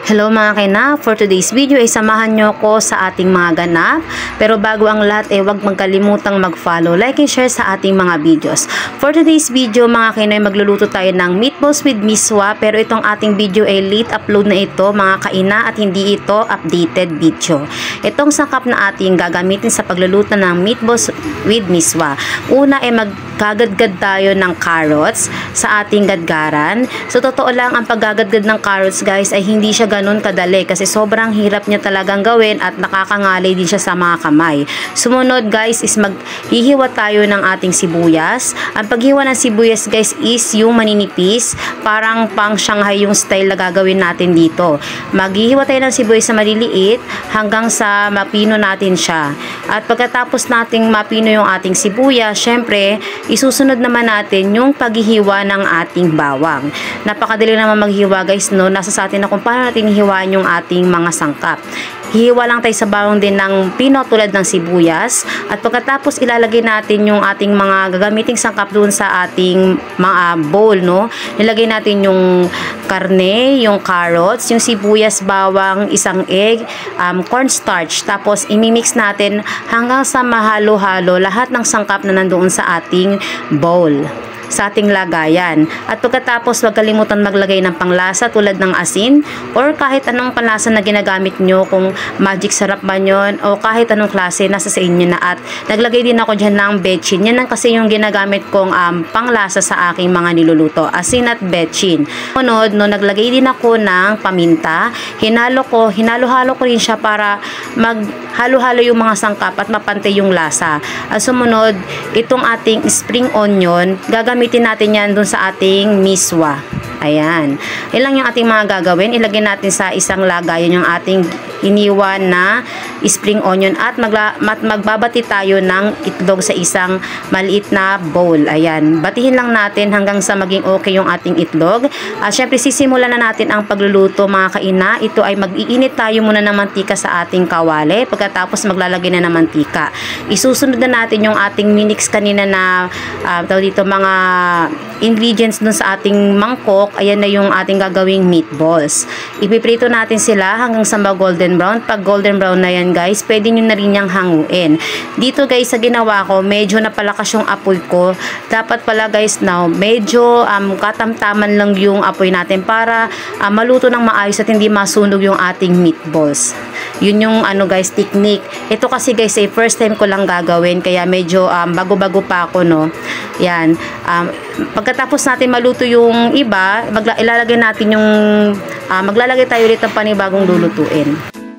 Hello mga kina, for today's video ay samahan nyo ko sa ating mga ganap. Pero bago ang lahat huwag magkalimutang mag-follow, like and share sa ating mga videos. For today's video mga kina ay magluluto tayo ng meatballs with miswa. Pero itong ating video ay late upload na ito mga kaina at hindi ito updated video. Itong sangkap na ating gagamitin sa pagluluto ng meatballs with miswa. Una ay magkagadgad tayo ng carrots sa ating gadgaran. So totoo lang ang paggagadgad ng carrots guys ay hindi siya ganun kadali kasi sobrang hirap niya talagang gawin at nakakangalay din siya sa mga kamay. Sumunod guys is maghihiwa tayo ng ating sibuyas. Ang paghiwa ng sibuyas guys is yung maninipis, parang pang Shanghai yung style na gagawin natin dito. Maghihiwa tayo ng sibuyas na maliliit hanggang sa mapino natin siya. At pagkatapos nating mapino yung ating sibuyas, syempre isusunod naman natin yung paghihiwa ng ating bawang. Napakadali naman maghiwa guys, no? Nasa sa atin na kung paano natin hiwaan yung ating mga sangkap. Hihiwa lang tayo sa bawang din ng pino tulad ng sibuyas at pagkatapos ilalagay natin yung ating mga gagamiting sangkap doon sa ating mga bowl, no? Nilagay natin yung karne, yung carrots, yung sibuyas, bawang, isang egg, cornstarch, tapos imimix natin hanggang sa mahalo-halo lahat ng sangkap na nandoon sa ating bowl, sa ating lagayan. At pagkatapos huwag kalimutan maglagay ng panglasa tulad ng asin or kahit anong panlasa na ginagamit nyo, kung magic sarap man yun o kahit anong klase, nasa sa inyo na. At naglagay din ako dyan ng betchin. Yan ang kasi yung ginagamit kong panglasa sa aking mga niluluto, asin at betchin. Sunod, no, naglagay din ako ng paminta. Hinalo-halo ko rin siya para maghalo-halo yung mga sangkap at mapantay yung lasa. At sumunod, itong ating spring onion, gagamitin natin yan dun sa ating miswa. Ayan. Ilang yung ating mga gagawin. Ilagay natin sa isang lagayan yung ating iniwan na spring onion at magbabati tayo ng itlog sa isang maliit na bowl. Ayan. Batihin lang natin hanggang sa maging okay yung ating itlog. At syempre sisimulan na natin ang pagluluto mga kaina. Ito ay mag-iinit tayo muna ng mantika sa ating kawali. Pagkatapos maglalagay na ng mantika. Isusunod na natin yung ating minix kanina na dito mga ingredients dun sa ating mangkok. Ayan na yung ating gagawing meatballs. Ipiprito natin sila hanggang sa golden brown. Pag golden brown na yan guys, pwede nyo na rin yung hanguin. Dito guys, sa ginawa ko, medyo napalakas yung apoy ko. Dapat pala guys now, medyo katamtaman lang yung apoy natin para maluto ng maayos at hindi masunog yung ating meatballs. Yun yung guys, technique. Ito kasi guys, first time ko lang gagawin, kaya medyo bago-bago pa ako, no. Yan. Pagkatapos natin maluto yung iba, ilalagay natin yung maglalagay tayo ulit ng panibagong lulutuin.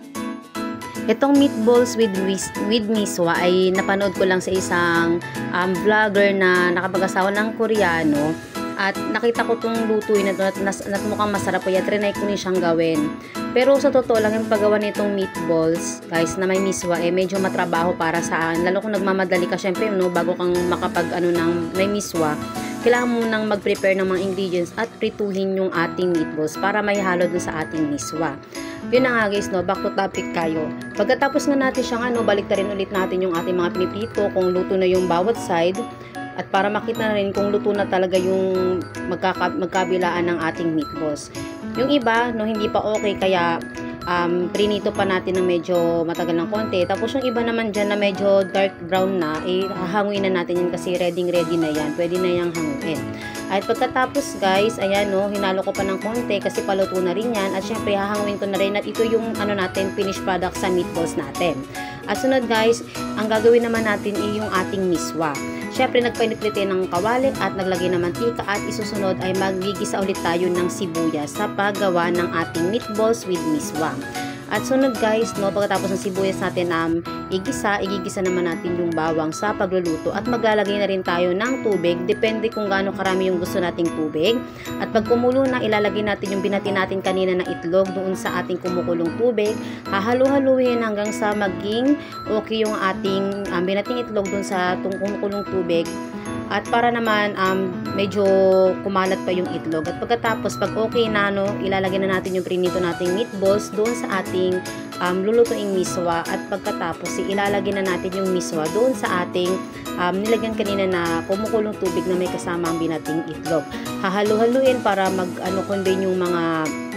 Itong meatballs with miswa ay napanood ko lang sa isang vlogger na nakapag-asawa ng Koreano. At nakita ko itong lutuin na ito at mukhang masarap, kaya trinay ko rin siyang gawin. Pero sa totoo lang, yung paggawa nitong meatballs, guys, na may miswa, medyo matrabaho para sa akin. Lalo kung nagmamadali ka, syempre, no, bago kang makapag, ng may miswa, kailangan mo nang mag-prepare ng mga ingredients at prituhin yung ating meatballs para may halo dun sa ating miswa. Yun na nga guys, no, back to topic kayo. Pagkatapos nga natin siyang, baliktarin ulit natin yung ating mga piniprito, kung luto na yung bawat side. At para makita na rin kung luto na talaga yung magkabilaan ng ating meatballs. Yung iba, no, hindi pa okay, kaya prinito pa natin ng medyo matagal ng konti. Tapos yung iba naman dyan na medyo dark brown na, hahanguin na natin yan kasi ready na yan. Pwede na yung hanguin. At pagkatapos guys, ayan, no, hinalo ko pa ng konti kasi paluto na rin yan. At syempre hahanguin ko na rin at ito yung natin, finished product sa meatballs natin. At sunod guys, ang gagawin naman natin ay yung ating miswa. Syempre nagpainit-init ng kawali at naglagay ng mantika at isusunod ay magigisa ulit tayo ng sibuyas sa paggawa ng ating meatballs with miswa. At sunod guys, no, pagkatapos ng sibuyas natin igigisa naman natin yung bawang sa pagluluto at maglalagay na rin tayo ng tubig, depende kung gaano karami yung gusto nating tubig. At pag kumulo na, ilalagay natin yung binati natin kanina na itlog doon sa ating kumukulong tubig. Hahalu-haluin hanggang sa maging okay yung ating binating itlog doon sa kumukulong tubig. At para naman medyo kumalat pa yung itlog. At pagkatapos, pag okay na, no, ilalagay na natin yung prinito nating meatballs doon sa ating lulutuing miswa. At pagkatapos, ilalagay na natin yung miswa doon sa ating nilagyan kanina na kumukulong tubig na may kasama ang binating itlog. Hahalu-haluin para mag-convey yung mga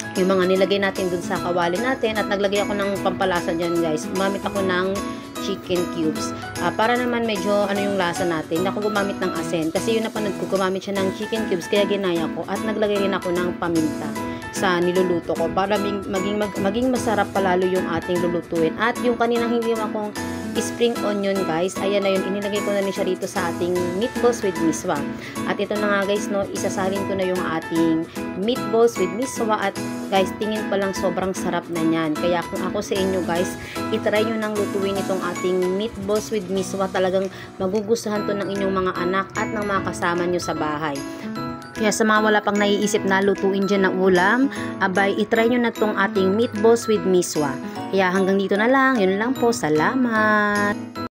yung mga nilagay natin dun sa kawali natin, at naglagay ako ng pampalasa dyan guys. Gumamit ako ng chicken cubes. Para naman medyo yung lasa natin. Ako gumamit ng asin kasi yun napanood ko, gumamit siya ng chicken cubes, kaya ginaya ko, at naglagay rin ako ng paminta sa niluluto ko para maging masarap palalo yung ating lulutuin. At yung kaninang hindi akong spring onion guys, ayan na yun, inilagay ko na rin siya dito sa ating meatballs with miswa. At ito na nga guys, no, isasalin ko na yung ating meatballs with miswa, at guys, tingin pa lang sobrang sarap na niyan. Kaya kung ako sa inyo guys, itry nyo nang lutuin itong ating meatballs with miswa. Talagang magugustuhan to ng inyong mga anak at ng mga kasama nyo sa bahay. Kaya sa mga wala pang naiisip na lutuin dyan na ulam, abay, itry nyo na tong ating meatballs with miswa. Kaya hanggang dito na lang, yun lang po, salamat!